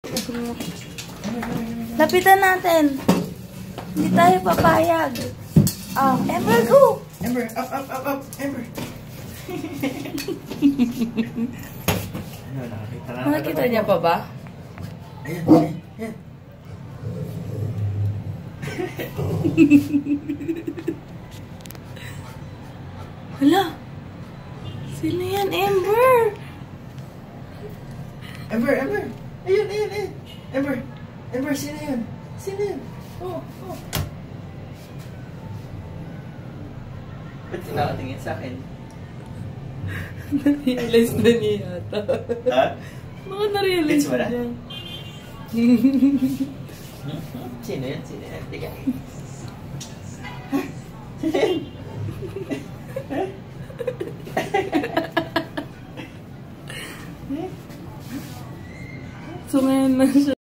Lapitan natin. Hindi tayo papayag. Ember, go! Ember, up, Ember. Nakikita niya pa ba? Ayan. Hala! Sino yan, Ember? Ember. Ayun. Ember, sino yan? Oh. Ba't nakatingin sa akin? Na-realize na niya yata. Ha? Baka na-realize Bitch mo na? niya. Sino yan? Teka. So ngayon na siya.